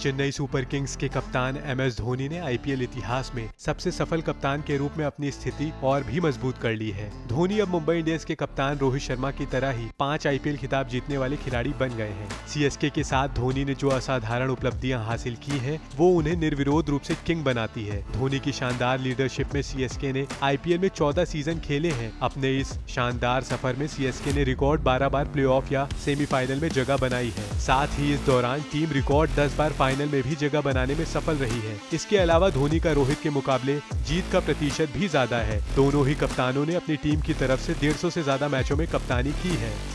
Chennai super Kings के कप्तान MS Dhoni ने IPL इतिहास में सबसे सफल कप्तान के रूप में अपनी स्थिति और भी मजबूत कर ली है। धोनी अब मुंबई इंडियंस के कप्तान रोहित शर्मा की तरह ही 5 IPL खिताब जीतने वाले खिलाड़ी बन गए हैं। CSK के साथ धोनी ने जो असाधारण उपलब्धियां हासिल की हैं, वो उन्हें निर्विरोध रूप से किंग बनाती है। धोनी की शानदार लीडरशिप में CSK ने IPL में 14 सीजन खेले हैं। अपने इस शानदार सफर में CSK ने रिकॉर्ड 12 बार प्लेऑफ या सेमीफाइनल में जगह बनाई है। साथ ही इस दौरान टीम रिकॉर्ड 10 बार फाइनल में भी जगह बनाने में सफल रही है। इसके अलावा धोनी का रोहित के मुकाबले जीत का प्रतिशत भी ज्यादा है। दोनों ही कप्तानों ने अपनी टीम की तरफ से 150 से ज्यादा मैचों में कप्तानी की है।